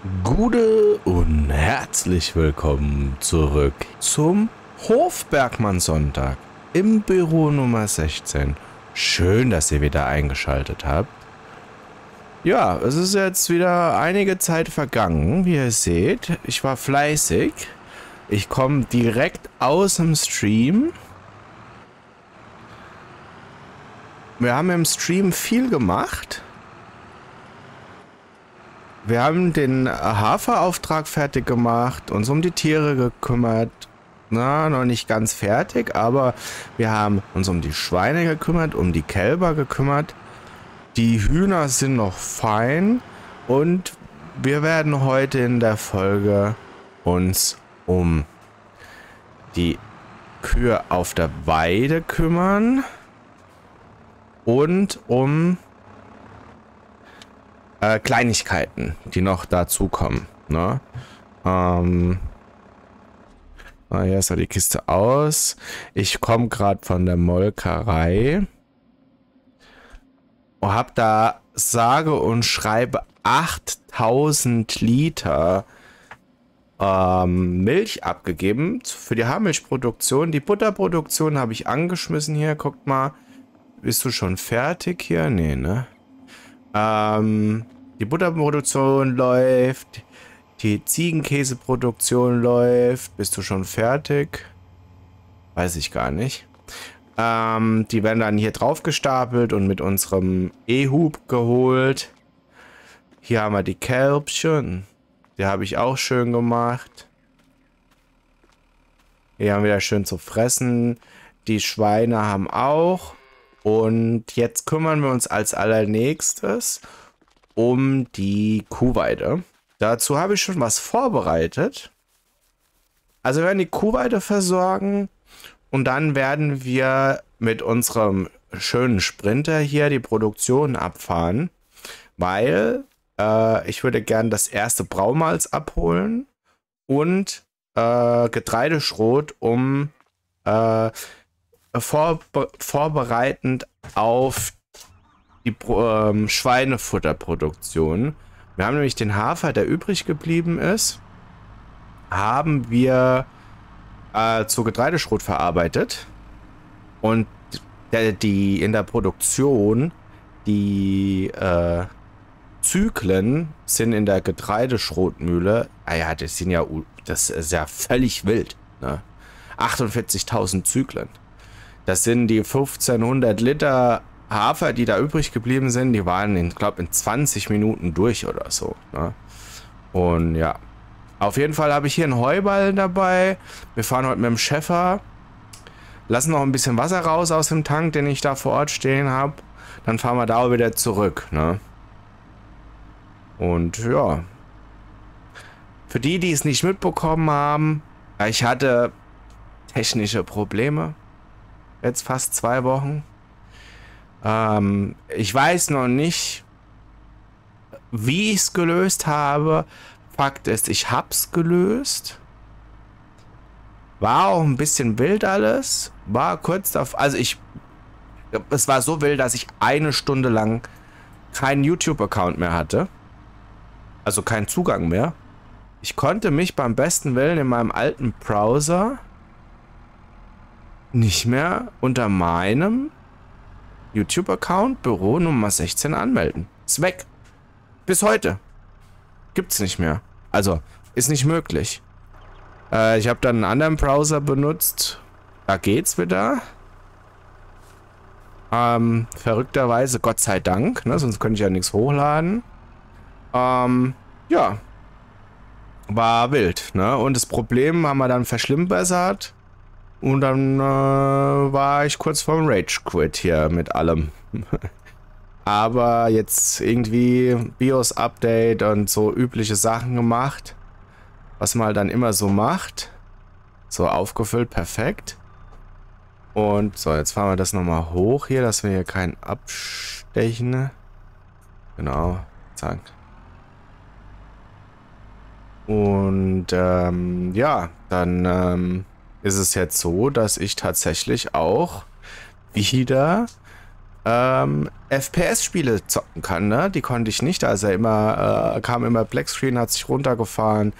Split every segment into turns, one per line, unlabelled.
Gute und herzlich willkommen zurück zum Hofbergmann-Sonntag im Büro Nummer 16. Schön, dass ihr wieder eingeschaltet habt. Ja, es ist jetzt wieder einige Zeit vergangen, wie ihr seht. Ich war fleißig. Ich komme direkt aus dem Stream. Wir haben im Stream viel gemacht. Wir haben den Haferauftrag fertig gemacht, uns um die Tiere gekümmert. Na, noch nicht ganz fertig, aber wir haben uns um die Schweine gekümmert, um die Kälber gekümmert. Die Hühner sind noch fein und wir werden heute in der Folge uns um die Kühe auf der Weide kümmern und um Kleinigkeiten, die noch dazukommen. Ne? Hier ist ja die Kiste aus. Ich komme gerade von der Molkerei und habe da sage und schreibe 8000 Liter Milch abgegeben für die Haarmilchproduktion. Die Butterproduktion habe ich angeschmissen hier. Guckt mal, bist du schon fertig hier? Nee, ne? Die Butterproduktion läuft, die Ziegenkäseproduktion läuft. Bist du schon fertig? Weiß ich gar nicht. Die werden dann hier drauf gestapelt und mit unserem E-Hub geholt. Hier haben wir die Kälbchen. Die habe ich auch schön gemacht. Hier haben wir wieder schön zu fressen. Die Schweine haben auch. Und jetzt kümmern wir uns als allernächstes um die Kuhweide. Dazu habe ich schon was vorbereitet. Also wir werden die Kuhweide versorgen und dann werden wir mit unserem schönen Sprinter hier die Produktion abfahren, weil ich würde gern das erste Braumalz abholen und Getreideschrot, um vorbereitend auf die Schweinefutterproduktion. Wir haben nämlich den Hafer, der übrig geblieben ist, haben wir zu Getreideschrot verarbeitet. Und in der Produktion, die Zyklen sind in der Getreideschrotmühle, das ist ja völlig wild, ne? 48.000 Zyklen. Das sind die 1500 Liter Hafer, die da übrig geblieben sind. Die waren, ich glaube, in 20 Minuten durch oder so. Ne? Und ja, auf jeden Fall habe ich hier einen Heuballen dabei. Wir fahren heute mit dem Schäfer. Lassen noch ein bisschen Wasser raus aus dem Tank, den ich da vor Ort stehen habe. Dann fahren wir da auch wieder zurück. Ne? Und ja, für die, die es nicht mitbekommen haben, ich hatte technische Probleme. Jetzt fast 2 Wochen. Ich weiß noch nicht, wie ich es gelöst habe. Fakt ist, ich hab's gelöst. War auch ein bisschen wild alles. War kurz auf. Es war so wild, dass ich 1 Stunde lang keinen YouTube-Account mehr hatte. Also keinen Zugang mehr. Ich konnte mich beim besten Willen in meinem alten Browser nicht mehr unter meinem YouTube-Account Büro Nummer 16 anmelden. Ist weg. Bis heute. Gibt's nicht mehr. Also, ist nicht möglich. Ich habe dann einen anderen Browser benutzt. Da geht's wieder. Verrückterweise, Gott sei Dank, ne? Sonst könnte ich ja nichts hochladen. Ja. War wild, ne? Und das Problem haben wir dann verschlimmbessert. Und dann war ich kurz vorm Rage-Quit hier mit allem. Aber jetzt irgendwie BIOS-Update und so übliche Sachen gemacht. Was man halt dann immer so macht. So aufgefüllt, perfekt. Und so, jetzt fahren wir das nochmal hoch hier, dass wir hier keinen abstechen. Genau, zack. Und ja, dann ist es jetzt so, dass ich tatsächlich auch wieder FPS-Spiele zocken kann, ne? Die konnte ich nicht, also kam immer Blackscreen, hat sich runtergefahren.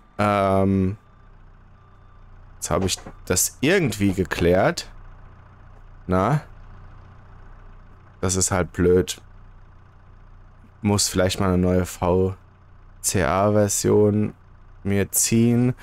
Jetzt habe ich das irgendwie geklärt. Na? Das ist halt blöd. Muss vielleicht mal eine neue VCA-Version mir ziehen.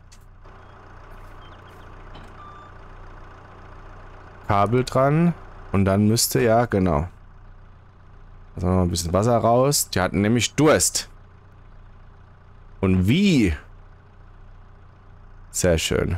Kabel dran. Und dann müsste, ja, genau. Also noch ein bisschen Wasser raus. Die hatten nämlich Durst. Und wie? Sehr schön.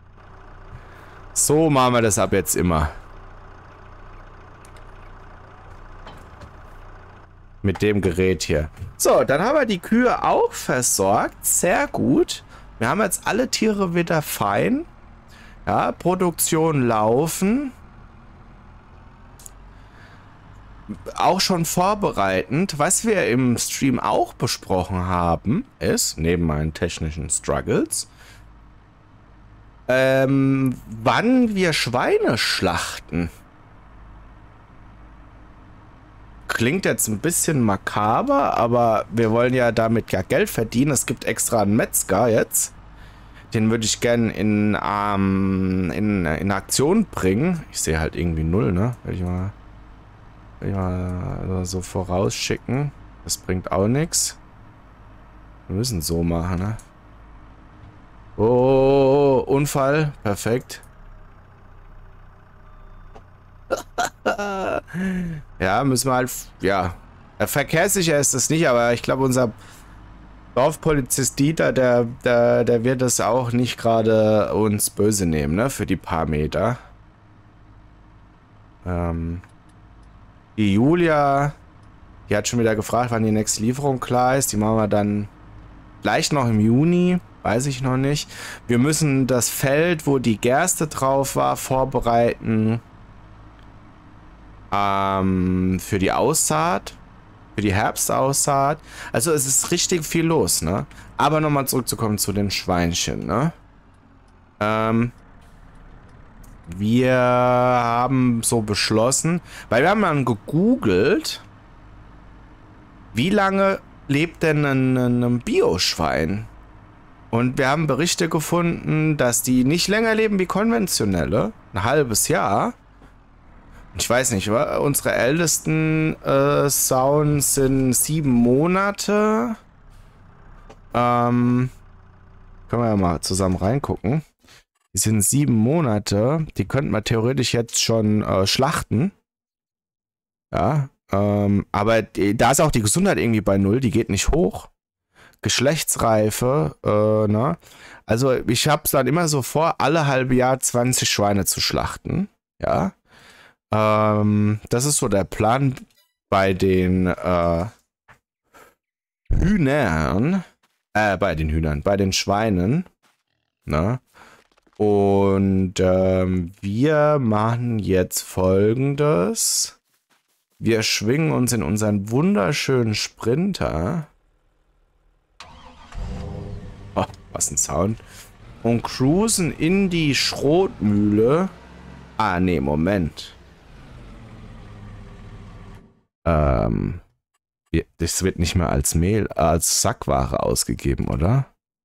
So machen wir das ab jetzt immer. Mit dem Gerät hier. So, dann haben wir die Kühe auch versorgt. Sehr gut. Wir haben jetzt alle Tiere wieder fein. Ja, Produktion laufen. Auch schon vorbereitend. Was wir im Stream auch besprochen haben, ist, neben meinen technischen Struggles, wann wir Schweine schlachten. Klingt jetzt ein bisschen makaber, aber wir wollen ja damit ja Geld verdienen. Es gibt extra einen Metzger jetzt. Den würde ich gerne in Aktion bringen. Ich sehe halt irgendwie 0, ne? Will ich mal so vorausschicken. Das bringt auch nichts. Wir müssen so machen, ne? Oh, Unfall. Perfekt. Ja, müssen wir halt... Ja. Verkehrssicher ist das nicht, aber ich glaube, unser Dorfpolizist Dieter, der wird das auch nicht gerade uns böse nehmen, ne? Für die paar Meter. Die Julia, die hat schon wieder gefragt, wann die nächste Lieferung klar ist. Die machen wir dann vielleicht noch im Juni. Weiß ich noch nicht. Wir müssen das Feld, wo die Gerste drauf war, vorbereiten. Für die Aussaat. Für die Herbstaussaat. Also es ist richtig viel los, ne? Aber nochmal zurückzukommen zu den Schweinchen, ne? Wir haben so beschlossen, weil wir haben dann gegoogelt, wie lange lebt denn ein Bioschwein? Und wir haben Berichte gefunden, dass die nicht länger leben wie konventionelle. Ein halbes Jahr. Ich weiß nicht, unsere ältesten Sauen sind 7 Monate. Können wir ja mal zusammen reingucken. Die sind 7 Monate. Die könnten wir theoretisch jetzt schon schlachten. Ja. Aber da ist auch die Gesundheit irgendwie bei 0. Die geht nicht hoch. Geschlechtsreife. Ne? Also ich habe es dann immer so vor, alle halbe Jahr 20 Schweine zu schlachten. Ja. Das ist so der Plan bei den Hühnern. Bei den Schweinen. Ne? Und wir machen jetzt Folgendes. Wir schwingen uns in unseren wunderschönen Sprinter. Oh, was ein Sound. Und cruisen in die Schrotmühle. Ah, nee, Moment. Das wird nicht mehr als als Sackware ausgegeben, oder?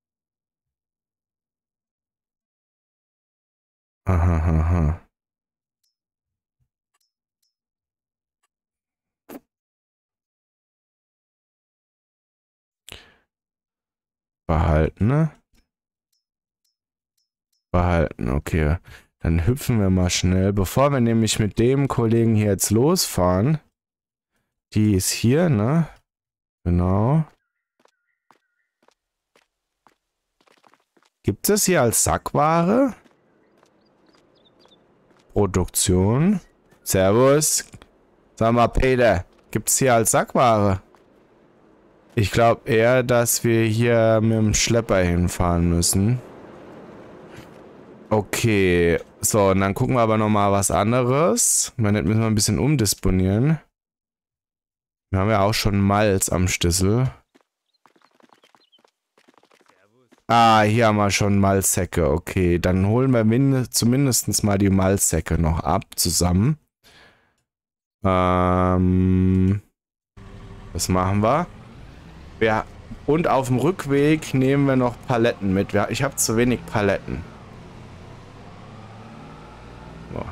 Aha, aha. Behalten, ne? Behalten, okay. Dann hüpfen wir mal schnell, bevor wir nämlich mit dem Kollegen hier jetzt losfahren. Die ist hier, ne? Genau. Gibt es hier als Sackware? Produktion. Servus. Sag mal, Peter, gibt es hier als Sackware? Ich glaube eher, dass wir hier mit dem Schlepper hinfahren müssen. Okay. So, und dann gucken wir aber nochmal was anderes. Dann müssen wir ein bisschen umdisponieren. Wir haben ja auch schon Malz am Schlüssel. Ah, hier haben wir schon Malzsäcke. Okay, dann holen wir zumindest mal die Malzsäcke noch ab zusammen. Das machen wir. Und auf dem Rückweg nehmen wir noch Paletten mit. Ich habe zu wenig Paletten. So.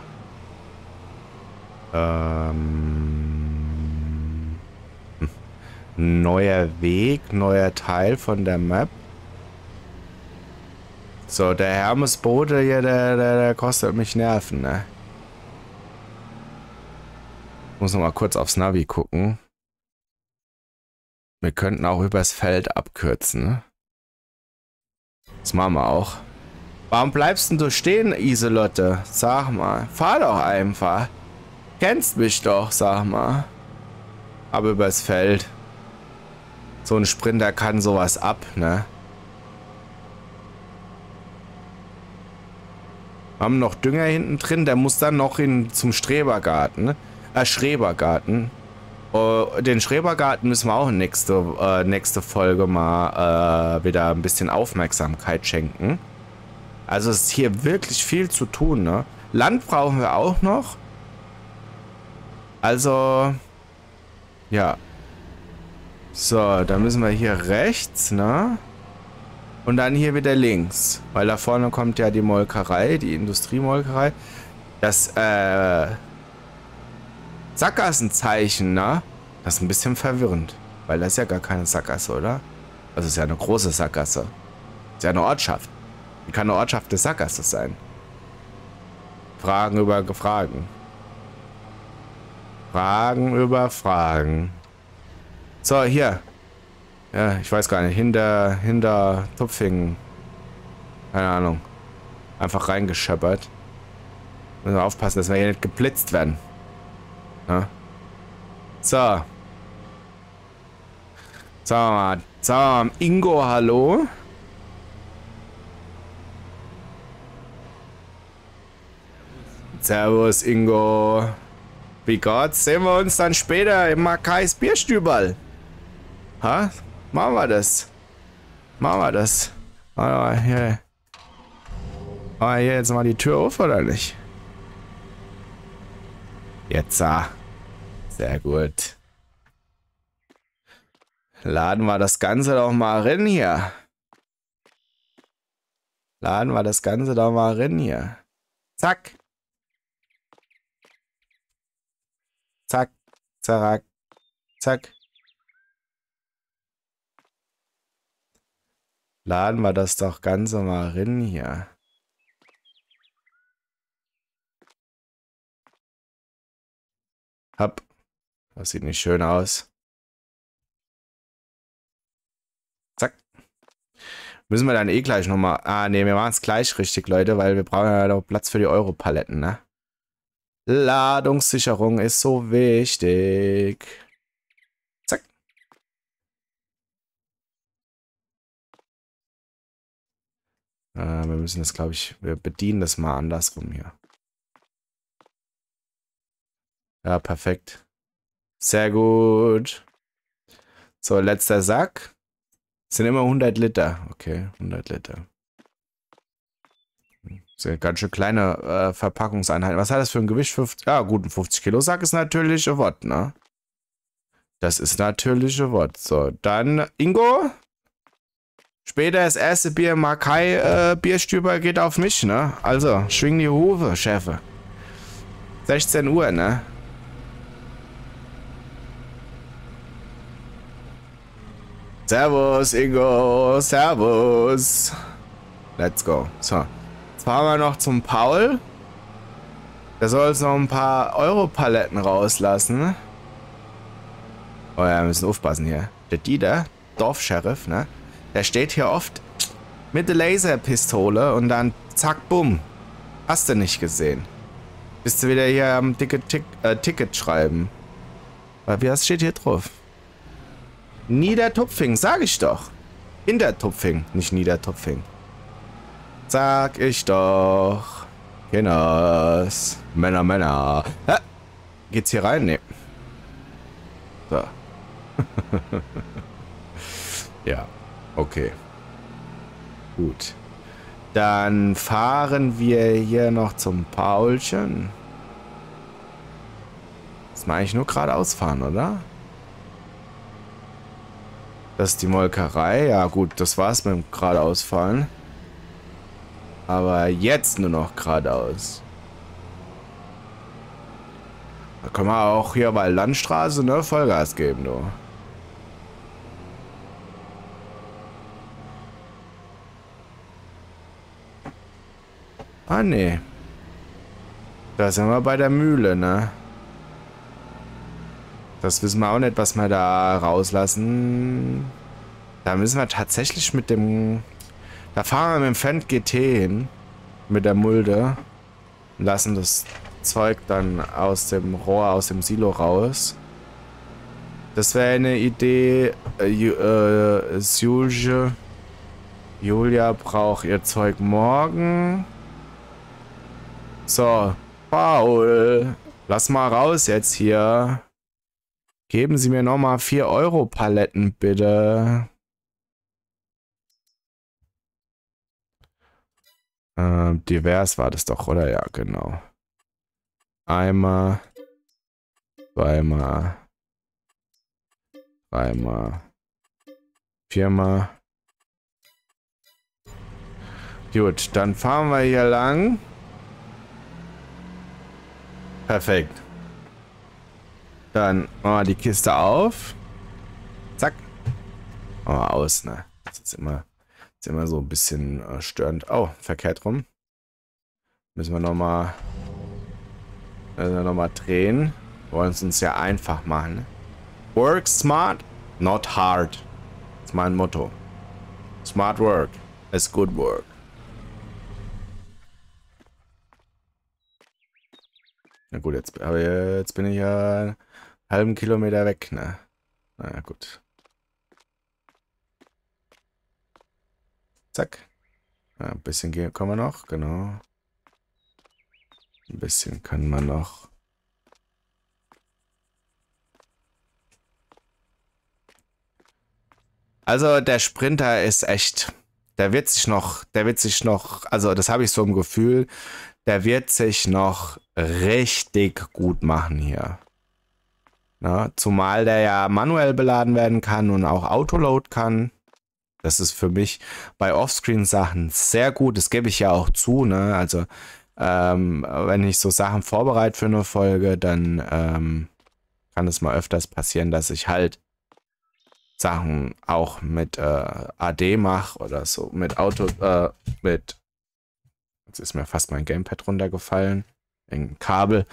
Neuer Weg, neuer Teil von der Map. So, der Hermesbote hier, der kostet mich Nerven, ne? Muss noch mal kurz aufs Navi gucken. Wir könnten auch übers Feld abkürzen, ne? Das machen wir auch. Warum bleibst denn du stehen, Iselotte? Sag mal, fahr doch einfach. Kennst mich doch, sag mal. Aber übers Feld. So ein Sprinter kann sowas ab, ne? Wir haben noch Dünger hinten drin, der muss dann noch zum Schrebergarten. Schrebergarten. Den Schrebergarten müssen wir auch nächste Folge mal wieder ein bisschen Aufmerksamkeit schenken. Also es ist hier wirklich viel zu tun, ne? Land brauchen wir auch noch. Also, ja. So, dann müssen wir hier rechts, ne? Und dann hier wieder links. Weil da vorne kommt ja die Molkerei, die Industriemolkerei. Das, Sackgassenzeichen, ne? Das ist ein bisschen verwirrend. Weil das ist ja gar keine Sackgasse, oder? Das ist ja eine große Sackgasse. Das ist ja eine Ortschaft. Wie kann eine Ortschaft eine Sackgasse sein? Fragen über Fragen. Fragen über Fragen. So, hier. Ja, ich weiß gar nicht. Hinter Tupfingen. Keine Ahnung. Einfach reingescheppert. Müssen wir aufpassen, dass wir hier nicht geblitzt werden. Ja. So. Sagen wir mal Ingo, hallo. Servus, Ingo. Wie Gott, sehen wir uns dann später im Makais Bierstüberl. Ha? Machen wir das. Machen wir das. Hier. Hier jetzt mal die Tür auf, oder nicht? Jetzt, sehr gut. Laden wir das Ganze doch mal rein hier. Laden wir das Ganze doch mal rein hier. Zack. Zack. Zack. Zack. Laden wir das doch Ganze mal rein hier. Hopp. Das sieht nicht schön aus. Zack. Müssen wir dann eh gleich nochmal... ne, wir machen es gleich richtig, Leute, weil wir brauchen ja noch Platz für die Europaletten, ne? Ladungssicherung ist so wichtig. Zack. Wir müssen das, glaube ich... Wir bedienen das mal andersrum hier. Ja, perfekt. Sehr gut. So, letzter Sack. Das sind immer 100 Liter. Okay, 100 Liter. Das sind ganz schön kleine Verpackungseinheiten. Was hat das für ein Gewicht? Ja, gut, ein 50 Kilo Sack ist natürlich ein Wort, ne? Das ist natürlich ein Wort. So, dann Ingo. Später das erste Bier Makai Bierstüber geht auf mich, ne? Also, schwing die Hufe, Chefe. 16 Uhr, ne? Servus, Ingo. Servus. Let's go. So. Jetzt fahren wir noch zum Paul. Der soll uns noch ein paar Europaletten rauslassen. Oh ja, wir müssen aufpassen hier. Der Dieter, Dorfsheriff, ne? Der steht hier oft mit der Laserpistole und dann zack, bumm. Hast du nicht gesehen. Bist du wieder hier am Ticket schreiben. Was steht hier drauf? Niedertupfing, sag ich doch. Hintertupfing, nicht Niedertupfing. Sag ich doch. Kinders. Männer, Männer. Hä? Geht's hier rein? Nee. So. Ja, okay. Gut. Dann fahren wir hier noch zum Paulchen. Muss man eigentlich nur geradeaus fahren, oder? Das ist die Molkerei. Ja gut, das war's mit dem geradeausfahren. Aber jetzt nur noch geradeaus. Da können wir auch hier bei Landstraße, ne, Vollgas geben, du. Ah, nee. Da sind wir bei der Mühle, ne? Das wissen wir auch nicht, was wir da rauslassen. Da müssen wir tatsächlich mit dem... Da fahren wir mit dem Fendt GT hin. Mit der Mulde. Lassen das Zeug dann aus dem Rohr, aus dem Silo raus. Das wäre eine Idee. Julia braucht ihr Zeug morgen. So, Paul. Lass mal raus jetzt hier. Geben Sie mir nochmal 4 Euro Paletten, bitte. Divers war das doch, oder? Ja, genau. Einmal, zweimal, dreimal, viermal. Gut, dann fahren wir hier lang. Perfekt. Dann machen wir die Kiste auf. Zack. Machen wir aus, ne? Das ist immer so ein bisschen störend. Oh, verkehrt rum. Müssen wir nochmal drehen. Wollen es uns ja einfach machen. Work smart, not hard. Das ist mein Motto. Smart work is good work. Na gut, jetzt bin ich ja einen halben Kilometer weg, ne? Na ja, gut. Zack. Ja, ein bisschen gehen können wir noch, genau. Ein bisschen können wir noch. Also der Sprinter ist echt, der wird sich noch, also das habe ich so im Gefühl, der wird sich noch richtig gut machen hier. Na, zumal der ja manuell beladen werden kann und auch Autoload kann. Das ist für mich bei Offscreen-Sachen sehr gut. Das gebe ich ja auch zu, ne? Also wenn ich so Sachen vorbereite für eine Folge, dann kann es mal öfters passieren, dass ich halt Sachen auch mit AD mache oder so, mit jetzt ist mir fast mein Gamepad runtergefallen, wegen Kabel,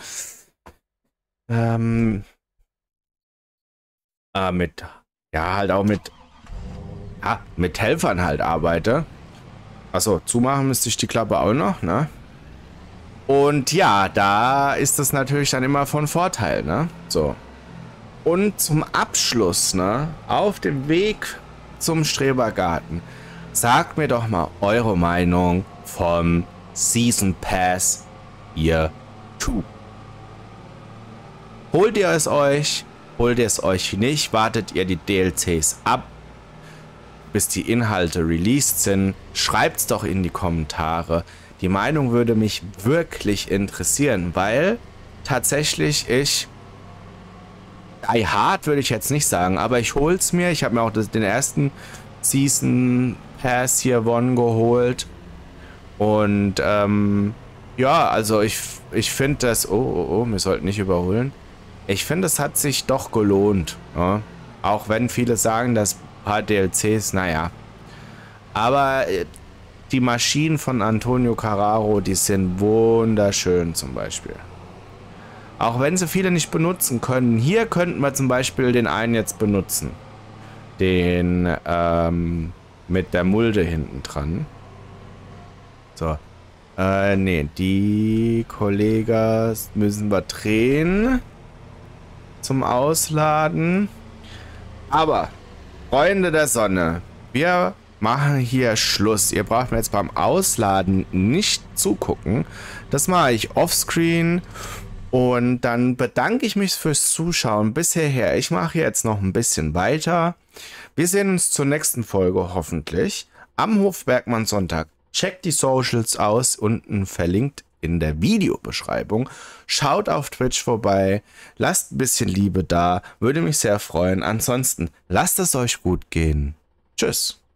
halt auch mit Helfern halt arbeite. Achso, zumachen müsste ich die Klappe auch noch, ne? Und ja, da ist das natürlich dann immer von Vorteil, ne? So. Und zum Abschluss, ne? Auf dem Weg zum Strebergarten, sagt mir doch mal eure Meinung vom Season Pass Year 2. Holt ihr es euch? Holt ihr es euch nicht? Wartet ihr die DLCs ab, bis die Inhalte released sind? Schreibt's doch in die Kommentare. Die Meinung würde mich wirklich interessieren, weil tatsächlich Die Hard würde ich jetzt nicht sagen, aber ich hol's mir. Ich habe mir auch den ersten Season Pass hier One geholt. Und ja, also ich finde das... Oh, wir sollten nicht überholen. Ich finde, es hat sich doch gelohnt. Ja? Auch wenn viele sagen, dass ein paar DLCs, naja. Aber die Maschinen von Antonio Carraro, die sind wunderschön zum Beispiel. Auch wenn sie viele nicht benutzen können. Hier könnten wir zum Beispiel den einen jetzt benutzen. Den mit der Mulde hinten dran. So. Nee, die Kollegen müssen wir drehen. Zum Ausladen. Aber, Freunde der Sonne, wir machen hier Schluss. Ihr braucht mir jetzt beim Ausladen nicht zugucken. Das mache ich offscreen. Und dann bedanke ich mich fürs Zuschauen bis hierher. Ich mache jetzt noch ein bisschen weiter. Wir sehen uns zur nächsten Folge hoffentlich am Hofbergmann Sonntag. Checkt die Socials aus, unten verlinkt in der Videobeschreibung. Schaut auf Twitch vorbei, lasst ein bisschen Liebe da, würde mich sehr freuen. Ansonsten lasst es euch gut gehen. Tschüss.